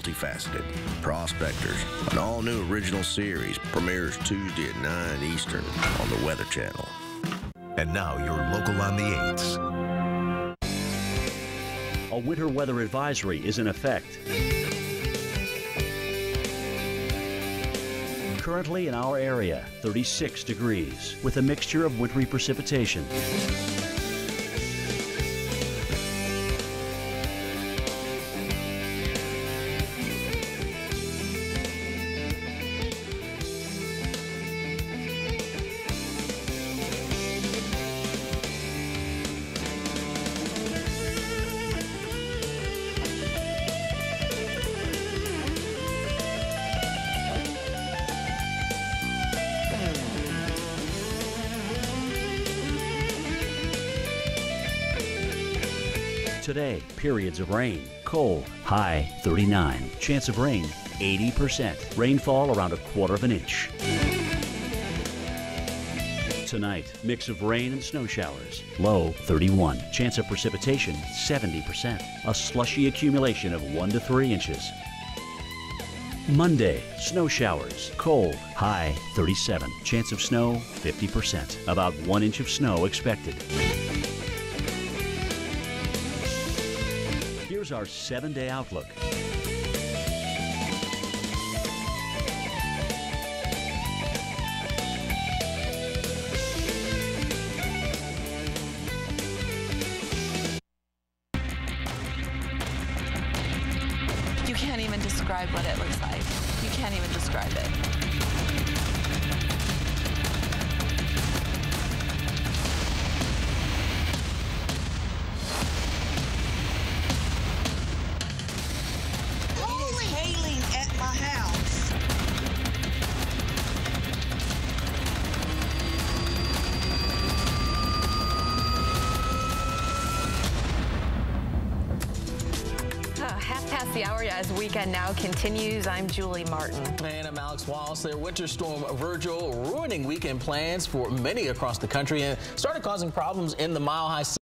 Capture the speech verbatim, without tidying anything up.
multifaceted. Prospectors, an all-new original series, premieres Tuesday at nine Eastern on the Weather Channel. And now your local on the eights. A winter weather advisory is in effect. Currently in our area, thirty-six degrees, with a mixture of wintry precipitation. Today, periods of rain. Cold, high thirty-nine. Chance of rain, eighty percent. Rainfall around a quarter of an inch. Tonight, mix of rain and snow showers. Low thirty-one. Chance of precipitation, seventy percent. A slushy accumulation of one to three inches. Monday, snow showers. Cold, high thirty-seven. Chance of snow, fifty percent. About one inch of snow expected. Here's our seven-day outlook. You can't even describe what it looks like. You can't even describe it. Half past the hour as weekend now continues. I'm Julie Martin. And I'm Alex Wallace. There, Winter Storm Virgil ruining weekend plans for many across the country and started causing problems in the Mile High